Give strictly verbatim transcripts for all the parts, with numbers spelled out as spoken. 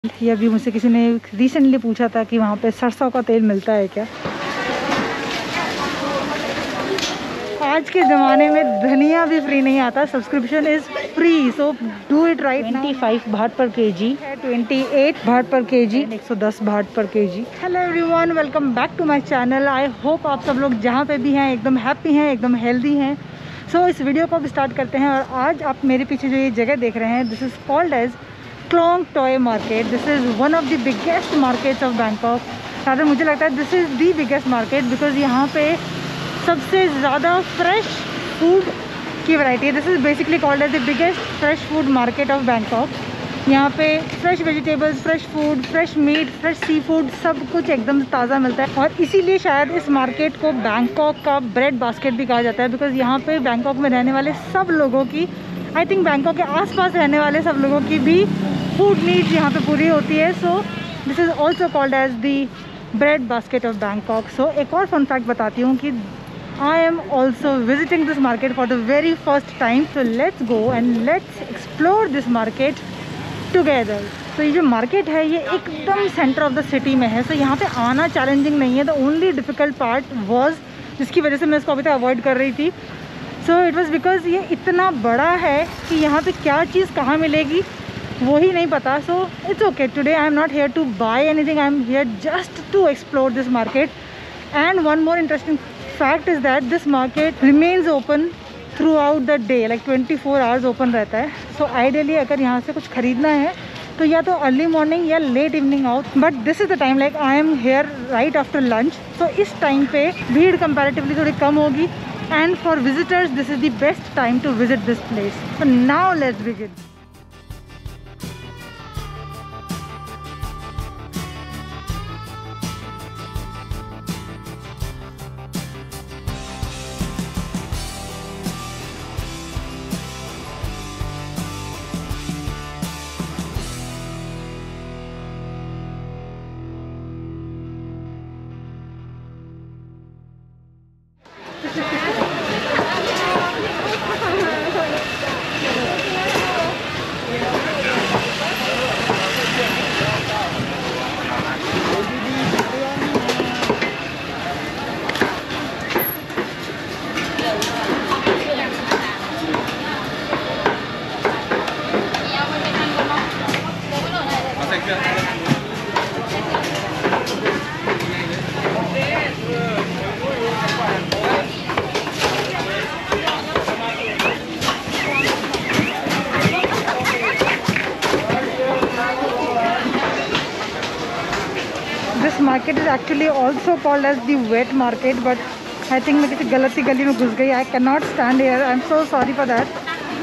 ये अभी मुझसे किसी ने रिसेंटली पूछा था कि वहाँ पे सरसों का तेल मिलता है क्या। आज के ज़माने में धनिया भी फ्री नहीं आता, subscription is free, so do it right. पच्चीस भाट पर केजी है, अट्ठाईस भाट पर केजी, एक सौ दस भाट पर KG. Hello everyone, welcome back to my channel. I hope आप सब लोग जहाँ पे भी हैं एकदम हैप्पी हैं, एकदम हेल्दी हैं। सो so, इस वीडियो को अब स्टार्ट करते हैं। और आज आप मेरे पीछे जो ये जगह देख रहे हैं, this is called as Khlong Toei market. This is one of the biggest markets of Bangkok. rather मुझे लगता है this is the biggest market because यहाँ पे सबसे ज़्यादा फ्रेश फूड की वैरायटी है। This is basically called as the biggest fresh food market of Bangkok. यहाँ पे fresh vegetables, fresh food, fresh meat, fresh seafood, सब कुछ एकदम ताज़ा मिलता है। और इसीलिए शायद इस मार्केट को बैंकॉक का ब्रेड बास्केट भी कहा जाता है बिकॉज यहाँ पे बैंकॉक में रहने वाले सब लोगों की, आई थिंक बैंकॉक के आसपास रहने वाले सब लोगों की भी फूड नीड्स यहाँ पे पूरी होती है। So this is also called as the bread basket of Bangkok. So एक और फन फैक्ट बताती हूँ कि I am also visiting this market for the very first time. So let's go and let's explore this market together. So ये जो market है ये एकदम सेंटर ऑफ द सिटी में है। सो so, यहाँ पे आना चैलेंजिंग नहीं है। The only difficult part was, जिसकी वजह से मैं इसको अभी तक अवॉइड कर रही थी, सो इट वॉज़ बिकॉज ये इतना बड़ा है कि यहाँ पे क्या चीज़ कहाँ मिलेगी वो ही नहीं पता। So it's okay, today I am not here to buy anything, I am here just to explore this market. And one more interesting fact is that this market remains open throughout the day, like twenty-four hours open रहता है। so ideally अगर यहाँ से कुछ खरीदना है तो या तो अर्ली मॉर्निंग या late evening out, but this is the time, like I am here right after lunch. तो इस टाइम पे भीड़ कंपैरेटिवली थोड़ी कम होगी and for visitors this is the best time to visit this place. So now let's begin. This market is actually also called as the wet market, but I think मैं किसी गलती गली में घुस गई। I can not stand here, I am so sorry for that.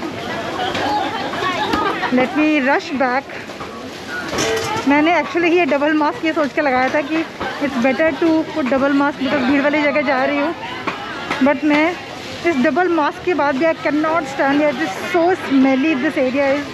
Let me rush back. मैंने actually ये double mask ये सोच के लगाया था कि it's better to put double mask because भीड़ वाली जगह जा रही हूँ, बट मैं इस डबल मास्क के बाद भी I can not stand here. It is so smelly, this area is.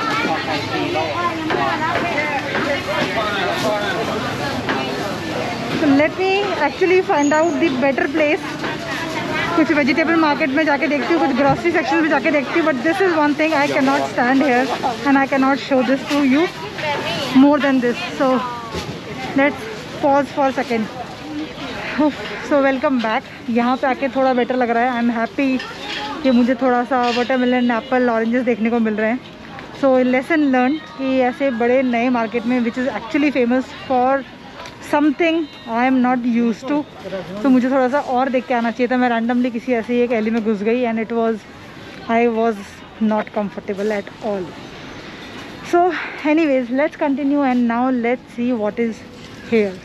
So let me actually find out the better place. कुछ वेजिटेबल मार्केट में जाके देखती हूँ, कुछ ग्रॉसरी सेक्शन में जाके देखती हूँ, but this is one thing I can not stand here and I can not show this to you more than this. So let's pause for second. So welcome back. यहाँ पे आके थोड़ा better लग रहा है। आई एम हैप्पी कि मुझे थोड़ा सा वाटरमेलन, एप्पल, ऑरेंजेस देखने को मिल रहे हैं। सो लेसन लर्न कि ऐसे बड़े नए मार्केट में which is actually famous for something I am not use to, तो मुझे थोड़ा सा और देख के आना चाहिए था। मैं रैंडमली किसी ऐसी एक एली में घुस गई and it was, I was not comfortable at all. So anyways let's continue and now let's see what is here.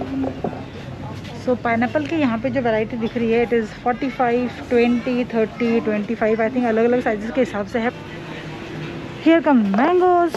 So pineapple की यहाँ पे जो वैरायटी दिख रही है it is forty five, twenty, thirty, twenty five, I think अलग अलग sizes के हिसाब से है। Here come mangoes.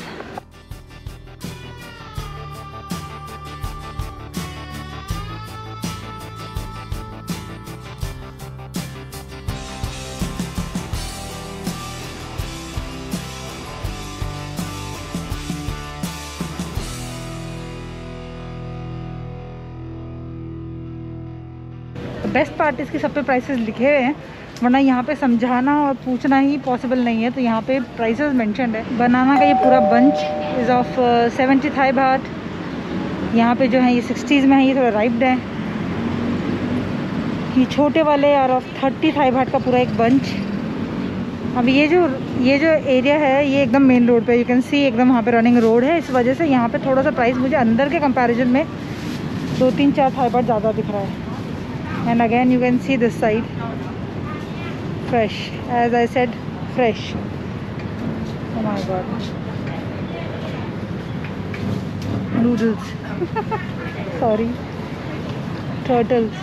Best part इसके सब पे प्राइसेस लिखे हुए हैं, वरना यहाँ पे समझाना और पूछना ही पॉसिबल नहीं है। तो यहाँ पे प्राइसेस मेंशन्ड है। बनाना का ये पूरा bunch is of seventy Thai baht. यहाँ पे जो है ये सिक्सटीज़ में है, ये थोड़ा राइप्ड है। ये छोटे वाले आर ऑफ थर्टी थाई बाट का पूरा एक बंच। अब ये जो ये जो एरिया है ये एकदम मेन रोड पे, यू कैन सी एकदम वहाँ पे रनिंग रोड है, इस वजह से यहाँ पे थोड़ा सा प्राइस मुझे अंदर के कंपैरिजन में दो तीन चार थाई बाट ज़्यादा दिख रहा है। And again you can see this side fresh, as I said fresh. Oh my god, noodles sorry turtles.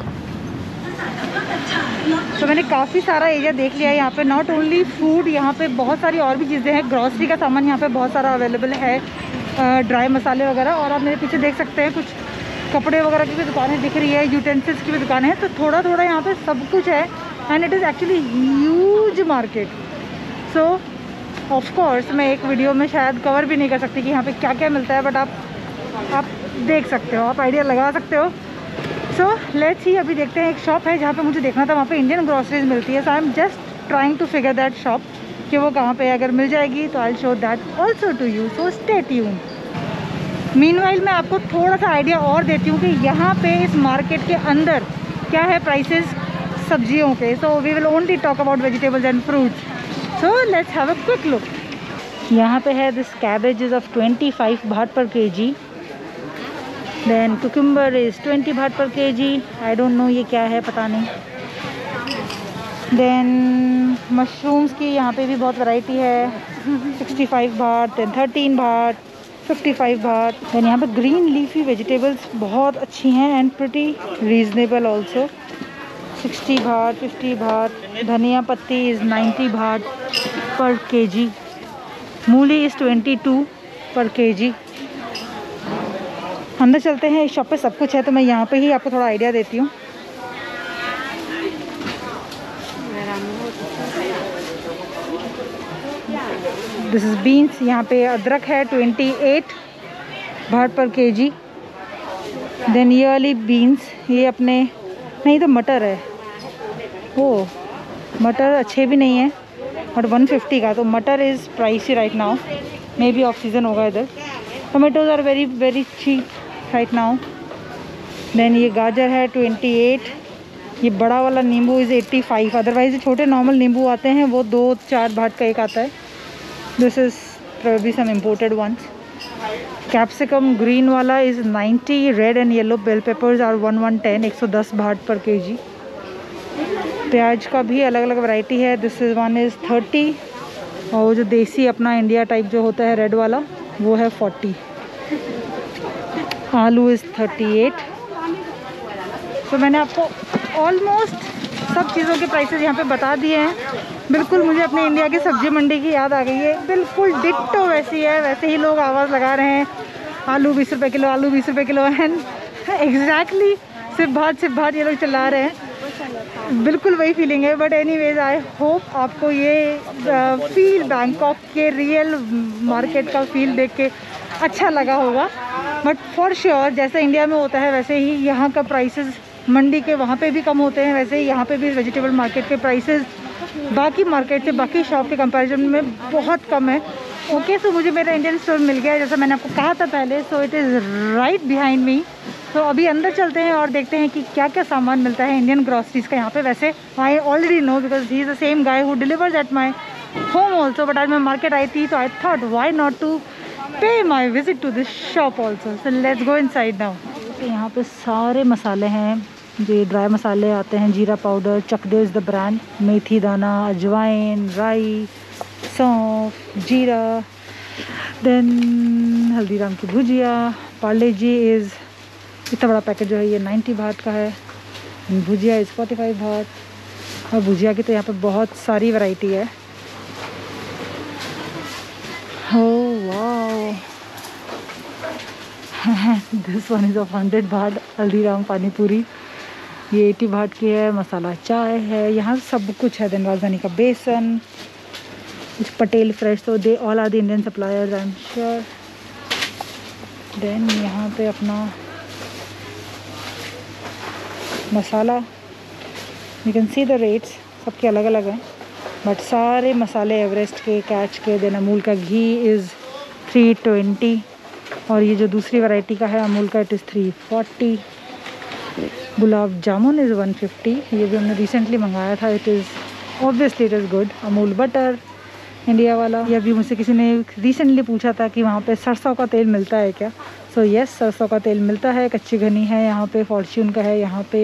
तो मैंने काफ़ी सारा एरिया देख लिया है यहाँ पे। नॉट ओनली फूड, यहाँ पे बहुत सारी और भी चीज़ें हैं। ग्रॉसरी का सामान यहाँ पे बहुत सारा अवेलेबल है, ड्राई मसाले वगैरह। और आप मेरे पीछे देख सकते हैं कुछ कपड़े वगैरह की भी दुकानें दिख रही है, यूटेंसिल्स की भी दुकानें हैं। तो थोड़ा थोड़ा यहाँ पे सब कुछ है and it is actually huge market. So of course मैं एक वीडियो में शायद कवर भी नहीं कर सकती कि यहाँ पे क्या क्या मिलता है, बट आप आप देख सकते हो, आप आइडिया लगा सकते हो। सो लेट्स ही अभी देखते हैं। एक शॉप है जहाँ पे मुझे देखना था, वहाँ पे इंडियन ग्रॉसरीज मिलती है। So I am just trying to figure that shop कि वो कहाँ पे है। अगर मिल जाएगी तो I will show that also to you, so stay tuned. Meanwhile मैं आपको थोड़ा सा आइडिया और देती हूँ कि यहाँ पे इस मार्केट के अंदर क्या है प्राइसेस सब्जियों के। So we will only talk about vegetables and fruits. So let's have a quick look. यहाँ पे है this cabbage is of twenty five baht पर K G. Then cucumber is twenty baht पर K ji. I don't know ये क्या है, पता नहीं। देन मशरूम्स की यहाँ पे भी बहुत वैरायटी है, sixty five baht, then thirteen baht, fifty five baht. Then यहाँ पे ग्रीन लीफी वेजिटेबल्स बहुत अच्छी हैं and pretty reasonable also, sixty baht, fifty baht. धनिया पत्ती इज़ नाइन्टी बाट पर के जी। मूली इज़ ट्वेंटी टू पर के जी। अंदर चलते हैं, इस शॉप पे सब कुछ है तो मैं यहाँ पे ही आपको थोड़ा आइडिया देती हूँ। This is beans. यहाँ पे अदरक है ट्वेंटी एट बाट पर के जी। देन ये वाली बीन्स, ये अपने नहीं तो मटर है, वो मटर अच्छे भी नहीं है बट वन फिफ्टी का, तो मटर is pricey right now, maybe off season होगा इधर। Tomatoes are very very cheap right now. Then ये गाजर है ट्वेंटी एट। ये बड़ा वाला नींबू इज़ एट्टी फाइव। अदरवाइज छोटे नॉर्मल नींबू आते हैं वो दो चार बाट का एक आता है। This is probably some imported ones. Capsicum green वाला is ninety. Red and yellow bell peppers are one one ten, एक सौ दस बाट पर के जी। प्याज का भी अलग अलग वैरायटी है। This is one is thirty और वो जो देसी अपना इंडिया टाइप जो होता है रेड वाला वो है फोर्टी। आलू इज़ थर्टी एट। तो मैंने आपको ऑलमोस्ट सब चीज़ों के प्राइसेस यहाँ पे बता दिए हैं। बिल्कुल मुझे अपने इंडिया की सब्जी मंडी की याद आ गई है, बिल्कुल डिट्टो वैसी है। वैसे ही लोग आवाज़ लगा रहे हैं आलू बीस रुपए किलो, आलू बीस रुपए किलो। एंड एग्जैक्टली सिर्फ भात सिर्फ भात ये लोग चला रहे हैं, बिल्कुल वही फीलिंग है। बट एनीवेज आई होप आपको ये फील बैंकॉक के रियल मार्केट का फील देख के अच्छा लगा होगा। बट फॉर श्योर जैसे इंडिया में होता है वैसे ही यहाँ का प्राइसेस मंडी के वहाँ पे भी कम होते हैं, वैसे ही यहाँ पे भी वेजिटेबल मार्केट के प्राइसेस बाकी मार्केट से, बाकी शॉप के कंपैरिजन में बहुत कम है। ओके, सो मुझे मेरा इंडियन स्टोर मिल गया है जैसा मैंने आपको कहा था पहले। So it is right behind me. तो अभी अंदर चलते हैं और देखते हैं कि क्या क्या सामान मिलता है इंडियन ग्रॉसरीज का यहाँ पे। वैसे I already know because he is the same guy who delivers at my home also, but आज मैं मार्केट आई थी तो I thought why not to pay my visit to this shop also. So let's go inside now. यहाँ पे सारे मसाले हैं जो ड्राई मसाले आते हैं, जीरा powder, Chakde is the brand, मेथी दाना, अजवाइन, राई, सौंफ, जीरा, देन हल्दीराम की भुजिया, पार्ले जी इज़ इतना बड़ा पैकेट जो है ये नाइन्टी बाट का है, भुजिया इज़ फोर्टी फाइव बाट। और भुजिया की तो यहाँ पे बहुत सारी वैरायटी है। Oh wow, this one is of hundred baht, Haldiram पानी पूरी, ये एटी बाट की है। मसाला चाय है, यहाँ सब कुछ है। देन राजधानी का बेसन, पटेल फ्रेश, तो they all are the Indian suppliers I am sure. Then यहाँ पे अपना मसाला, you can see the rates, सबके अलग अलग हैं, बट सारे मसाले एवरेस्ट के, कैच के। देन अमूल का घी इज़ थ्री ट्वेंटी और ये जो दूसरी वैरायटी का है अमूल का, it is three forty. Gulab jamun is one fifty, ये भी हमने रिसेंटली मंगाया था। It is obviously it is good. Amul butter India वाला। ये अभी मुझसे किसी ने रिसेंटली पूछा था कि वहाँ पे सरसों का तेल मिलता है क्या। सो so, यस yes, सरसों का तेल मिलता है। कच्ची घनी है यहाँ पे, फॉर्च्यून का है यहाँ पे,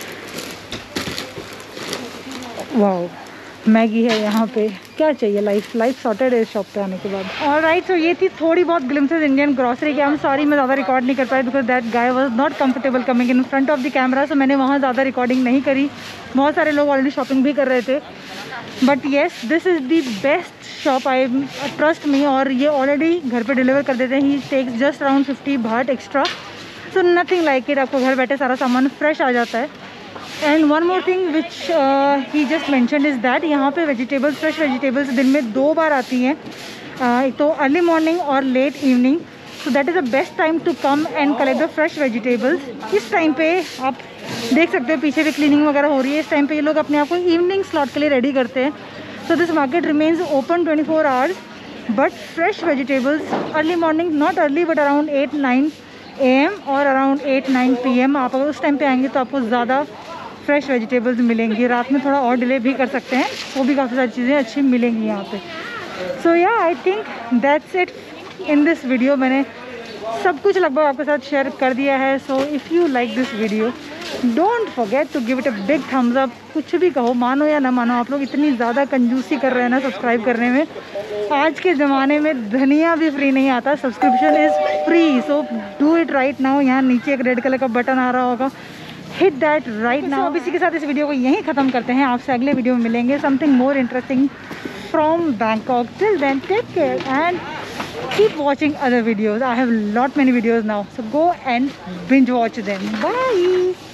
वाओ मैगी है यहाँ पे। क्या चाहिए, लाइफ लाइफ सॉर्टेड है इस शॉप पे आने के बाद। और राइट, सो ये थी थोड़ी बहुत ग्लिम्सेस इंडियन ग्रॉसरी की। आई एम सॉरी मैं ज़्यादा रिकॉर्ड नहीं कर पाई because that guy was not comfortable coming in front of the camera. So मैंने वहाँ ज़्यादा रिकॉर्डिंग नहीं करी। बहुत सारे लोग ऑलरेडी शॉपिंग भी कर रहे थे, but yes this is the best shop, I trust me. और ये ऑलरेडी घर पे डिलीवर कर देते हैं। He takes just around fifty baht extra, so nothing like it. आपको घर बैठे सारा सामान फ्रेश आ जाता है। And one more thing which he just mentioned is that यहाँ पे वेजिटेबल्स, फ्रेश वेजिटेबल्स दिन में दो बार आती हैं, uh, तो अर्ली मॉर्निंग और late evening. So that is the best time to come and collect the fresh vegetables. इस टाइम पे आप देख सकते हो पीछे भी क्लीनिंग वगैरह हो रही है। इस टाइम पे ये लोग अपने आप को इवनिंग स्लॉट के लिए रेडी करते हैं। So this market remains open twenty four hours, but fresh vegetables early morning, not early but around eight nine A M और around eight nine P M आप अगर उस टाइम पे आएंगे तो आपको ज़्यादा फ्रेश वेजिटेबल्स मिलेंगी। रात में थोड़ा और डिले भी कर सकते हैं, वो भी काफ़ी सारी चीज़ें अच्छी मिलेंगी यहाँ पे। So yeah I think that's it in this video. मैंने सब कुछ लगभग आपके साथ शेयर कर दिया है। So if you like this video don't forget to give it a big thumbs up. कुछ भी कहो, मानो या ना मानो, आप लोग इतनी ज़्यादा कंजूसी कर रहे हैं ना सब्सक्राइब करने में। आज के ज़माने में धनिया भी फ्री नहीं आता, subscription is free. So do it right now. यहाँ नीचे एक रेड कलर का बटन आ रहा होगा, हिट दैट राइट नाउ। अब इसी के साथ इस वीडियो को यहीं ख़त्म करते हैं। आपसे अगले वीडियो में मिलेंगे something more interesting from Bangkok. Till then take care and keep watching other videos. I have lot many videos now, so go and binge watch them. Bye.